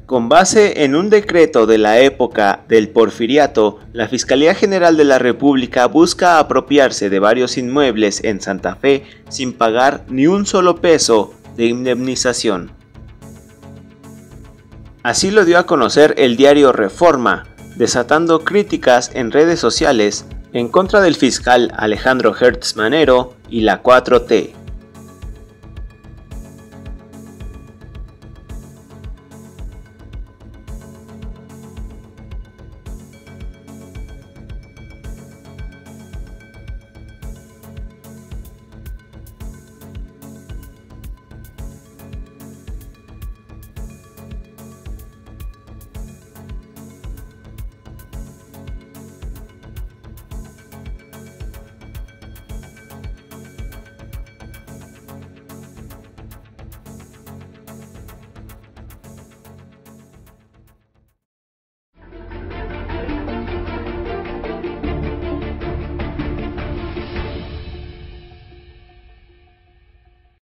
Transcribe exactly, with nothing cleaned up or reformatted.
Con base en un decreto de la época del Porfiriato, la Fiscalía General de la República busca apropiarse de varios inmuebles en Santa Fe sin pagar ni un solo peso de indemnización. Así lo dio a conocer el diario Reforma, desatando críticas en redes sociales en contra del fiscal Alejandro Gertz Manero y la cuatro T.